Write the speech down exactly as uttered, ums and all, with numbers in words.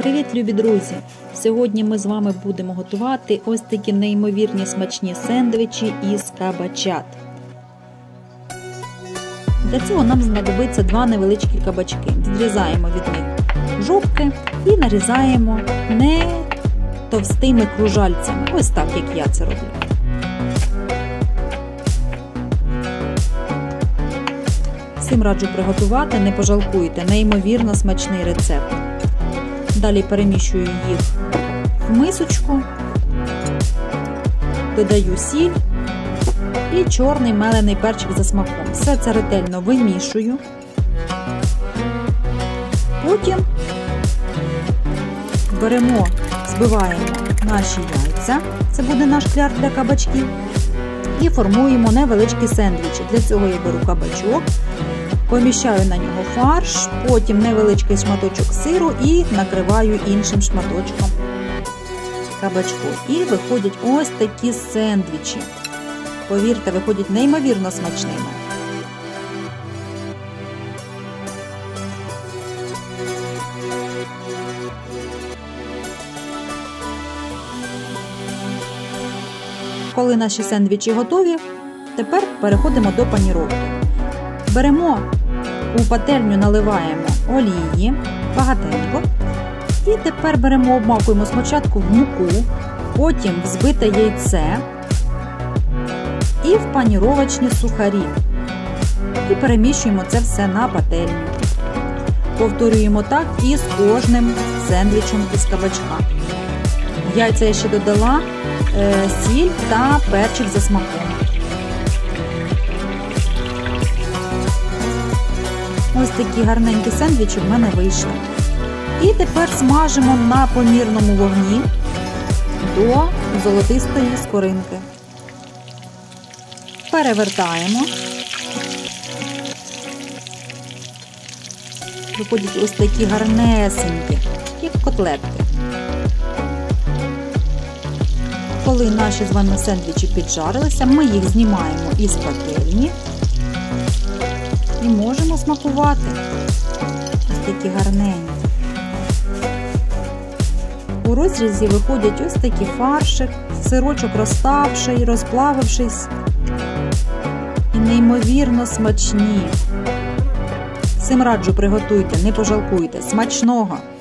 Привіт, любі друзі! Сьогодні ми з вами будемо готувати ось такі неймовірні смачні сендвічі із кабачат. Для цього нам знадобиться два невеличкі кабачки. Відрізаємо від них жовтки і нарізаємо не товстими кружальцями. Ось так, як я це роблю. Всім раджу приготувати, не пожалкуйте, неймовірно смачний рецепт. Далі перемішую їх в мисочку, додаю сіль і чорний мелений перчик за смаком. Все це ретельно вимішую. Потім беремо, збиваємо наші яйця, це буде наш кляр для кабачків, і формуємо невеличкі сендвічі. Для цього я беру кабачок, поміщаю на нього фарш, потім невеличкий шматочок сиру і накриваю іншим шматочком кабачку. І виходять ось такі сендвічі. Повірте, виходять неймовірно смачними. Коли наші сендвічі готові, тепер переходимо до паніровки. Беремо у пательню, наливаємо олії, багатенько. І тепер беремо, обмакуємо спочатку в муку, потім взбите яйце і в паніровочні сухарі. І перемішуємо це все на пательню. Повторюємо так і з кожним сендвічем із кабачка. В яйця я ще додала е, сіль та перчик за смаком. Ось такі гарненькі сендвічі в мене вийшли. І тепер смажимо на помірному вогні до золотистої скоринки. Перевертаємо. Виходять ось такі гарнесенькі, як котлетки. Коли наші з вами сендвічі піджарилися, ми їх знімаємо із пательні. І можемо смакувати. Ось такі гарненькі. У розрізі виходять ось такі фаршик, сирочок розставший, розплавившись. І неймовірно смачні. Всім раджу, приготуйте, не пожалкуйте. Смачного!